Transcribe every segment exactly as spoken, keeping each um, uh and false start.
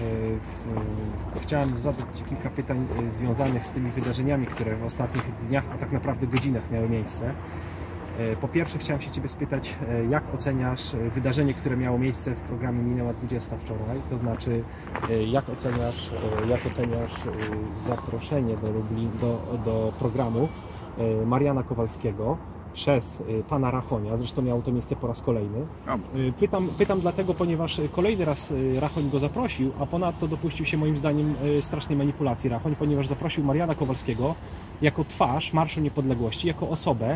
Chciałem zadać Ci kilka pytań związanych z tymi wydarzeniami, które w ostatnich dniach, a tak naprawdę godzinach miały miejsce. Po pierwsze chciałem się Ciebie spytać, jak oceniasz wydarzenie, które miało miejsce w programie Minęła dwudziesta wczoraj, to znaczy jak oceniasz, jak oceniasz zaproszenie do, Lublin, do, do programu Mariana Kowalskiego przez pana Rachonia, zresztą miało to miejsce po raz kolejny. Pytam, pytam dlatego, ponieważ kolejny raz Rachoń go zaprosił, a ponadto dopuścił się moim zdaniem strasznej manipulacji Rachoń, ponieważ zaprosił Mariana Kowalskiego jako twarz Marszu Niepodległości, jako osobę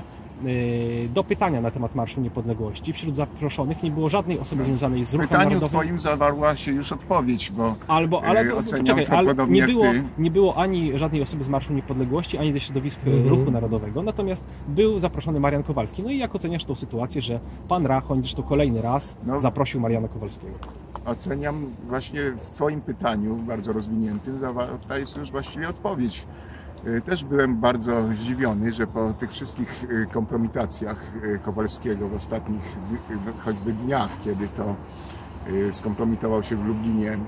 do pytania na temat Marszu Niepodległości. Wśród zaproszonych nie było żadnej osoby związanej z ruchem narodowym. W narodowym. pytaniu Twoim zawarła się już odpowiedź, bo Albo, ale to, oceniam czekaj, ale nie, było, ty. nie było ani żadnej osoby z Marszu Niepodległości, ani ze środowisk Mhm. ruchu narodowego, natomiast był zaproszony Marian Kowalski. No i jak oceniasz tą sytuację, że pan Rachoń, zresztą kolejny raz, no, zaprosił Mariana Kowalskiego? Oceniam właśnie w Twoim pytaniu, bardzo rozwiniętym, zawarta jest już właściwie odpowiedź. Też byłem bardzo zdziwiony, że po tych wszystkich kompromitacjach Kowalskiego w ostatnich choćby dniach, kiedy to skompromitował się w Lublinie,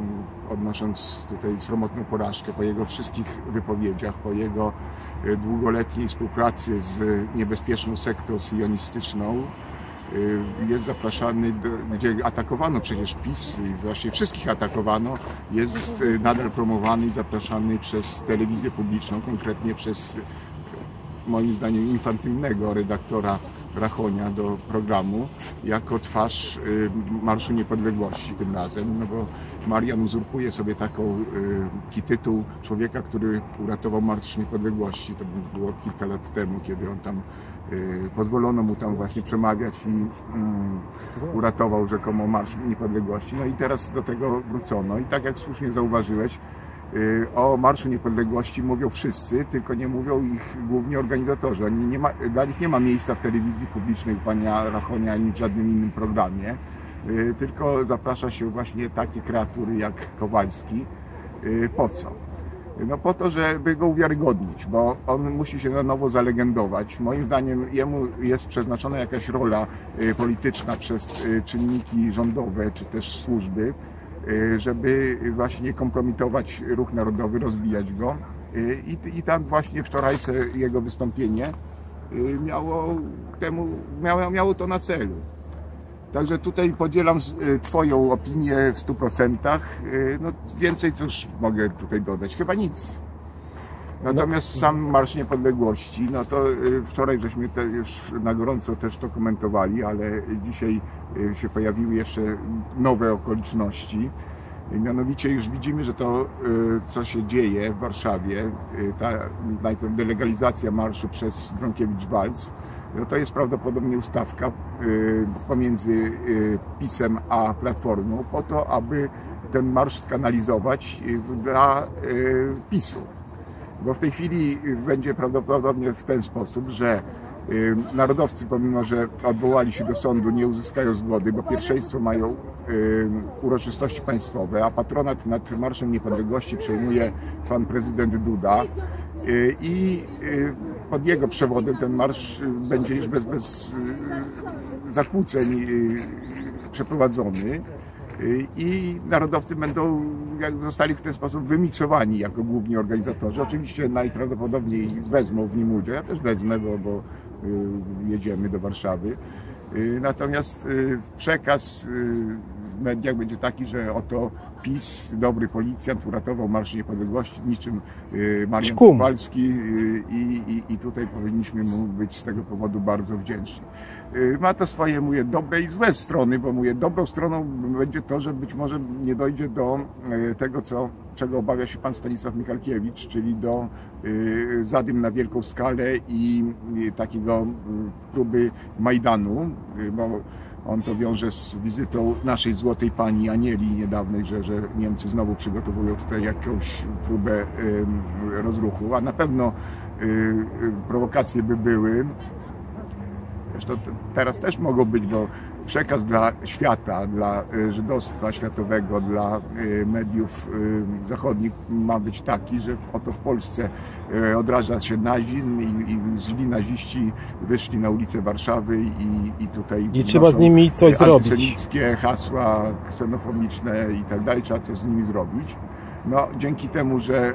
odnosząc tutaj sromotną porażkę, po jego wszystkich wypowiedziach, po jego długoletniej współpracy z niebezpieczną sektą sionistyczną, jest zapraszany, do, gdzie atakowano przecież PiS i właśnie wszystkich atakowano, jest nadal promowany i zapraszany przez telewizję publiczną, konkretnie przez moim zdaniem infantylnego redaktora Rachonia do programu, jako twarz Marszu Niepodległości tym razem, no bo Marian uzurpuje sobie taką, taki tytuł człowieka, który uratował Marsz Niepodległości. To było kilka lat temu, kiedy on tam pozwolono mu tam właśnie przemawiać i um, uratował rzekomo Marsz Niepodległości. No i teraz do tego wrócono. I tak jak słusznie zauważyłeś, o Marszu Niepodległości mówią wszyscy, tylko nie mówią ich głównie organizatorzy. Oni nie ma, dla nich nie ma miejsca w telewizji publicznej pana Rachonia ani w żadnym innym programie, tylko zaprasza się właśnie takie kreatury jak Kowalski. Po co? No po to, żeby go uwiarygodnić, bo on musi się na nowo zalegendować. Moim zdaniem jemu jest przeznaczona jakaś rola polityczna przez czynniki rządowe czy też służby, żeby właśnie kompromitować ruch narodowy, rozbijać go. I, i tam właśnie wczorajsze jego wystąpienie miało, temu, miało, miało to na celu. Także tutaj podzielam Twoją opinię w stu procentach. No, więcej cóż mogę tutaj dodać? Chyba nic. Natomiast sam Marsz Niepodległości, no to wczoraj żeśmy te już na gorąco też to komentowali, ale dzisiaj się pojawiły jeszcze nowe okoliczności. Mianowicie już widzimy, że to, co się dzieje w Warszawie, ta najpierw delegalizacja marszu przez Gronkiewicz-Waltz, no to jest prawdopodobnie ustawka pomiędzy PiS-em a Platformą po to, aby ten marsz skanalizować dla PiS-u. Bo w tej chwili będzie prawdopodobnie w ten sposób, że narodowcy, pomimo że odwołali się do sądu, nie uzyskają zgody, bo pierwszeństwo mają uroczystości państwowe, a patronat nad Marszem Niepodległości przejmuje pan prezydent Duda i pod jego przewodem ten marsz będzie już bez, bez zakłóceń przeprowadzony. I narodowcy będą zostali w ten sposób wymiksowani jako główni organizatorzy. Oczywiście najprawdopodobniej wezmą w nim udział, ja też wezmę, bo, bo jedziemy do Warszawy. Natomiast przekaz w mediach będzie taki, że oto PiS, dobry policjant, uratował Marsz Niepodległości, niczym Marian Kowalski i, i, i tutaj powinniśmy mu być z tego powodu bardzo wdzięczni. Ma to swoje, mówię, dobre i złe strony, bo mówię, dobrą stroną będzie to, że być może nie dojdzie do tego, co, czego obawia się pan Stanisław Michalkiewicz, czyli do zadym na wielką skalę i takiego próby Majdanu, bo on to wiąże z wizytą naszej złotej pani Anieli niedawnej, że, że Niemcy znowu przygotowują tutaj jakąś próbę rozruchu, a na pewno prowokacje by były. Zresztą teraz też mogą być, bo przekaz dla świata, dla żydostwa światowego, dla mediów zachodnich ma być taki, że oto w Polsce odraża się nazizm i, i źli naziści wyszli na ulicę Warszawy i, i tutaj I trzeba z nimi coś zrobić. Antysemickie hasła ksenofobiczne i tak dalej, trzeba coś z nimi zrobić. No, dzięki temu, że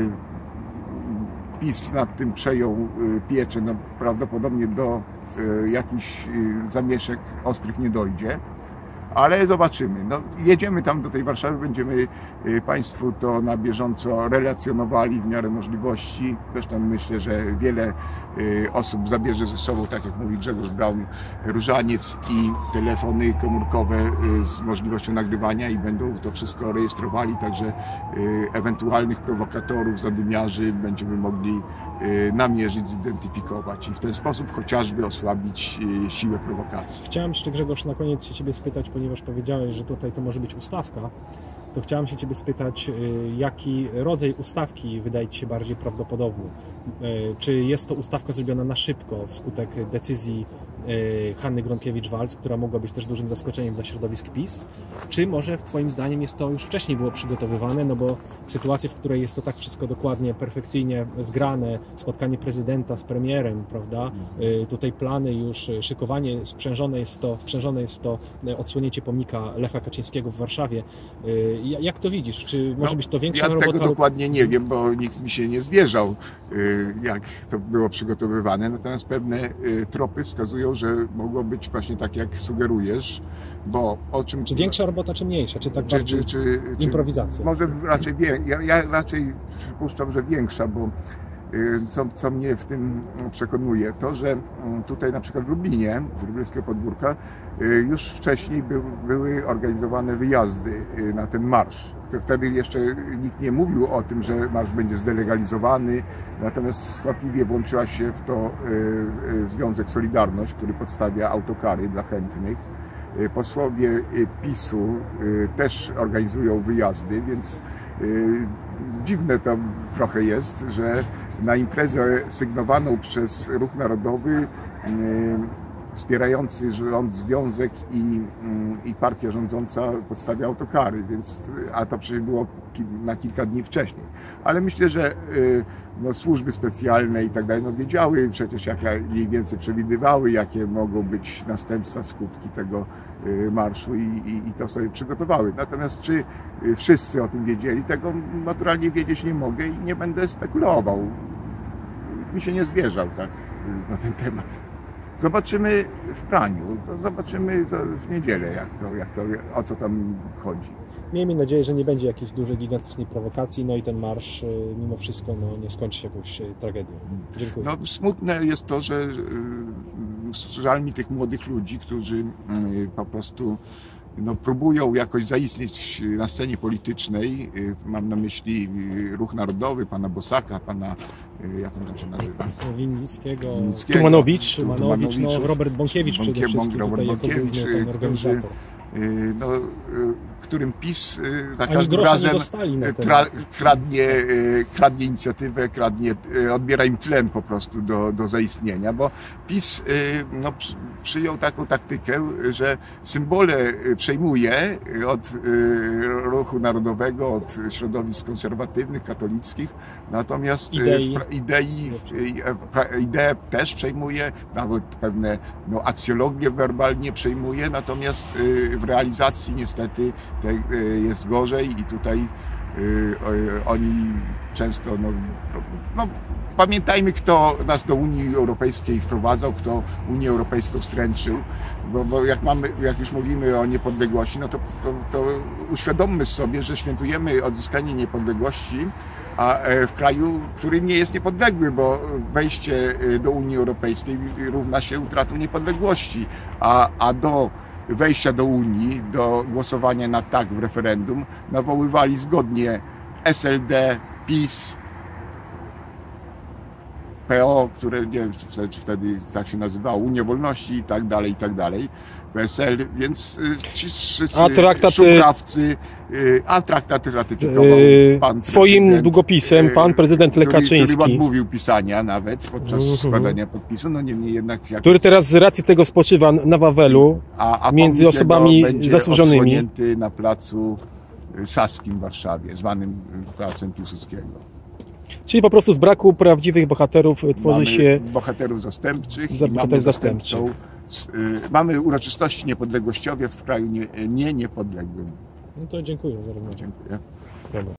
PiS nad tym przejął pieczę, no, prawdopodobnie do jakichś zamieszek ostrych nie dojdzie, ale zobaczymy. No, jedziemy tam do tej Warszawy, będziemy Państwu to na bieżąco relacjonowali w miarę możliwości. Zresztą myślę, że wiele osób zabierze ze sobą, tak jak mówi Grzegorz Braun, różaniec i telefony komórkowe z możliwością nagrywania i będą to wszystko rejestrowali, także ewentualnych prowokatorów, zadymiarzy będziemy mogli namierzyć, zidentyfikować i w ten sposób chociażby osłabić siłę prowokacji. Chciałem jeszcze, Grzegorz, na koniec się Ciebie spytać, ponieważ powiedziałeś, że tutaj to może być ustawka, to chciałem się Ciebie spytać, jaki rodzaj ustawki wydaje Ci się bardziej prawdopodobny? Czy jest to ustawka zrobiona na szybko wskutek decyzji Hanny Gronkiewicz-Waltz, która mogła być też dużym zaskoczeniem dla środowisk PiS? Czy może Twoim zdaniem jest to już wcześniej było przygotowywane, no bo sytuacja, w której jest to tak wszystko dokładnie, perfekcyjnie zgrane, spotkanie prezydenta z premierem, prawda? Tutaj plany już, szykowanie sprzężone jest w to, wprzężone jest w to odsłonięcie pomnika Lecha Kaczyńskiego w Warszawie. Jak to widzisz? Czy może no, być to większa ja robota? Ja tego dokładnie nie wiem, bo nikt mi się nie zwierzał, jak to było przygotowywane, natomiast pewne tropy wskazują, że mogło być właśnie tak, jak sugerujesz, bo o czym... Czy większa robota, czy mniejsza? Czy tak czy, bardziej czy, czy, improwizacja? Może raczej, ja, ja raczej przypuszczam, że większa, bo co, co mnie w tym przekonuje, to, że tutaj na przykład w Lublinie, w Lublińskiego Podwórka, już wcześniej by, były organizowane wyjazdy na ten marsz. Wtedy jeszcze nikt nie mówił o tym, że marsz będzie zdelegalizowany, natomiast skwapliwie włączyła się w to Związek Solidarność, który podstawia autokary dla chętnych. Posłowie PiSu też organizują wyjazdy, więc dziwne to trochę jest, że na imprezę sygnowaną przez Ruch Narodowy wspierający rząd związek i, i partia rządząca podstawia autokary, więc, a to przecież było na kilka dni wcześniej. Ale myślę, że no, służby specjalne i tak dalej no, wiedziały przecież, jak mniej więcej przewidywały, jakie mogą być następstwa, skutki tego marszu i, i, i to sobie przygotowały. Natomiast czy wszyscy o tym wiedzieli, tego naturalnie wiedzieć nie mogę i nie będę spekulował. Nikt mi się nie zwierzał tak na ten temat. Zobaczymy w praniu, zobaczymy w niedzielę, jak to, jak to, o co tam chodzi. Miejmy nadzieję, że nie będzie jakiejś dużej, gigantycznej prowokacji, no i ten marsz mimo wszystko no, nie skończy się jakąś tragedią. Dziękuję. No, smutne jest to, że żal mi tych młodych ludzi, którzy po prostu no, próbują jakoś zaistnieć na scenie politycznej. Mam na myśli Ruch Narodowy, pana Bosaka, pana, jak on tam się nazywa? Winnickiego, Winnickiego Tumanowicz, Tumanowicz, no, Robert Bąkiewicz przede wszystkim, Robert tutaj Bąkiewicz, jako główny organizator. No, którym PiS za każdym razem tra, kradnie, kradnie inicjatywę, kradnie, odbiera im tlen po prostu do, do zaistnienia, bo PiS no, przyjął taką taktykę, że symbole przejmuje od Ruchu Narodowego, od środowisk konserwatywnych, katolickich, natomiast idei, idei, ideę też przejmuje, nawet pewne no, aksjologię werbalnie przejmuje, natomiast w realizacji niestety jest gorzej i tutaj oni często, no, no pamiętajmy, kto nas do Unii Europejskiej wprowadzał, kto Unię Europejską stręczył, bo, bo jak, mamy, jak już mówimy o niepodległości, no to, to, to uświadommy sobie, że świętujemy odzyskanie niepodległości, a w kraju, który nie jest niepodległy, bo wejście do Unii Europejskiej równa się utratą niepodległości, a, a do wejścia do Unii, do głosowania na tak w referendum nawoływali zgodnie S L D, PiS P O, które nie wiem, czy wtedy, czy wtedy tak się nazywało, Unia Wolności i tak dalej, i tak dalej, P S L, więc ci wszyscy a traktaty, szumrawcy, a traktaty ratyfikował pan swoim długopisem pan prezydent Lech Kaczyński. Który odmówił pisania nawet podczas uh-huh. składania podpisu, no niemniej jednak... Jak... Który teraz z racji tego spoczywa na Wawelu, a, a między osobami będzie zasłużonymi. odsłonięty na placu Saskim w Warszawie, zwanym Placem Piłsudskiego. Czyli po prostu z braku prawdziwych bohaterów tworzy mamy się... bohaterów zastępczych za i bohaterów mamy zastępczych. y, mamy uroczystości niepodległościowe w kraju nie, nie niepodległym. No to dziękuję za rozmowę. Dziękuję. Dobra.